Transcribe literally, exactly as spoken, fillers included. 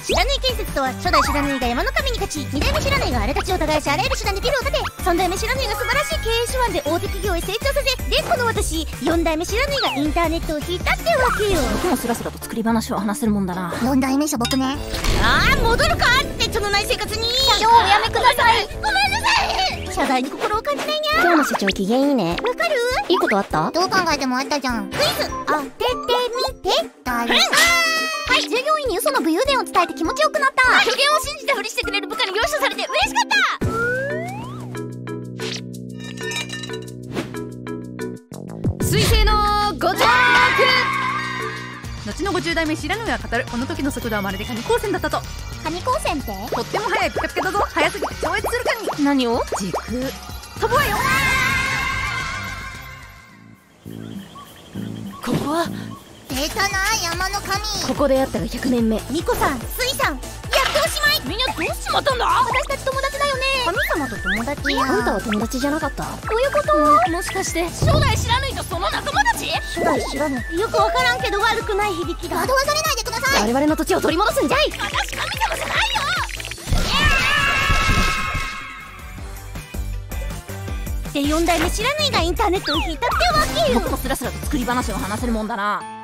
らぬい建設とは、初代しらぬいが山の神に勝ち、に代目しらぬいが荒れたちを耕しあらゆる手段でビルを建て、さん代目しらぬいが素晴らしい経営手腕で大手企業へ成長させ、でこの私よん代目しらぬいがインターネットを引いたってわけよ。 僕もスラスラと作り話を話せるもんだな。 よん代目しょぼくね。 ああ、戻るかってそのない生活に。 社長おやめください。 ごめんなさい。謝罪に心を感じないにゃ。 今日の社長機嫌いいね。 わかる？ いいことあった？ どう考えてもあったじゃん。 クイズ当ててみて。 だる。 はい、従業員に嘘の武勇伝を伝えて気持ちよくなった。助言を信じてふりしてくれる部下に容赦されて嬉しかった。 彗星のご着。後のごじゅう代目知らぬが語るこの時の速度はまるでカニ光線だったと。 カニ光線ってとっても速いピカピカだぞ。速すぎて超越するカニ。 何を？ 時空飛ぶわよ。 ここは出たな山の神。 ここでやったがひゃくねんめ。 ニコさん、スイさん、やっておしまい。 みんなどうしちまったんだ。 私たち友達だよね。神様と友達や。 あんたは友達じゃなかった？ どういうこと？ もしかして初代知らぬいとその仲間たち。 初代知らぬい。よくわからんけど悪くない響きだ。 惑わされないでください。 我々の土地を取り戻すんじゃい。 私神様じゃないよ。 でよん代目知らぬいがインターネットを引いたってわけよ。 僕もスラスラと作り話を話せるもんだな。